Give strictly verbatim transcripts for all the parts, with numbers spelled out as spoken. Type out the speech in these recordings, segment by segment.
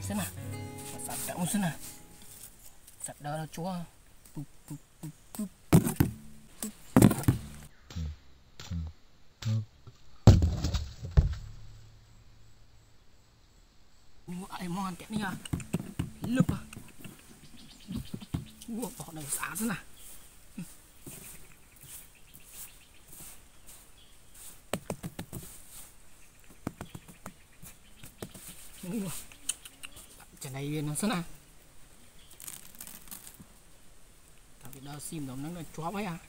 xem nào, sạch trọng xem nào, sạch đó là chúa. Ai mau ăn kẹt đi à, lụp à, ua bỏ đầu xả xem nào. Chả này viên nó xem nào. Tao bị đau sim nó nó chó vậy à.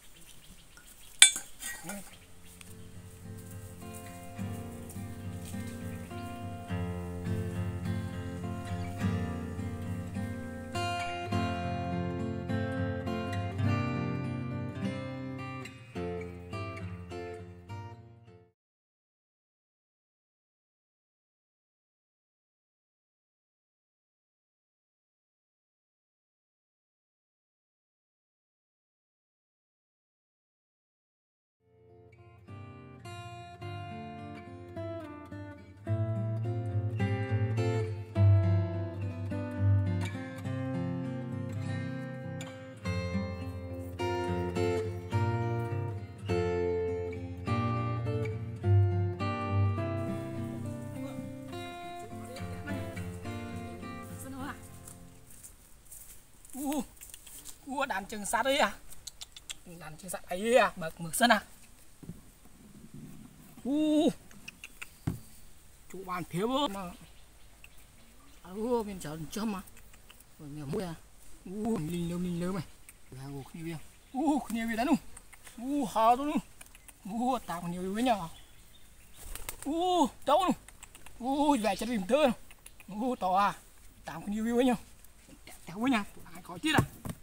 u u đàn chừng sát đấy à, đàn chừng sát ấy à, bậc mực sân à. u chủ bàn phía bơ mà u bên chờ châm mà rồi nhiều mũi à. u linh lơ linh lơ mày là u nhiều việc u nhiều việc đấy luôn u hào luôn u tạo nhiều với nhau u đâu luôn u về chân tìm thơ u to à tạo nhiều với nhau kéo với nhau ai có chết à.